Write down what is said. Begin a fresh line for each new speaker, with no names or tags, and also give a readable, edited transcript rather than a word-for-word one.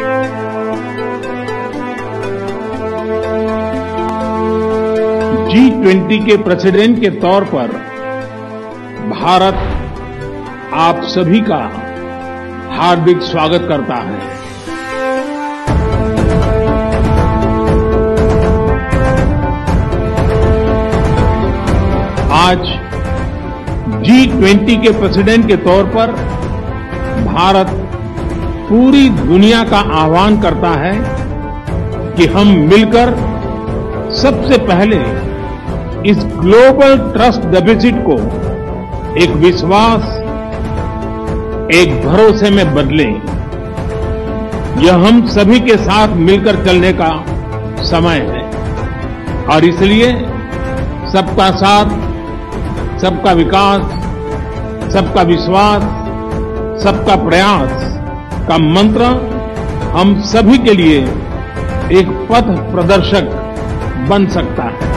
G20 के president के तौर पर भारत आप सभी का हार्दिक स्वागत करता है। आज G20 के प्रेसिडेंट के तौर पर भारत पूरी दुनिया का आह्वान करता है कि हम मिलकर सबसे पहले इस ग्लोबल ट्रस्ट डेफिसिट को एक विश्वास, एक भरोसे में बदलें। यह हम सभी के साथ मिलकर चलने का समय है और इसलिए सबका साथ, सबका विकास, सबका विश्वास, सबका प्रयास का मंत्र हम सभी के लिए एक पथ प्रदर्शक बन सकता है।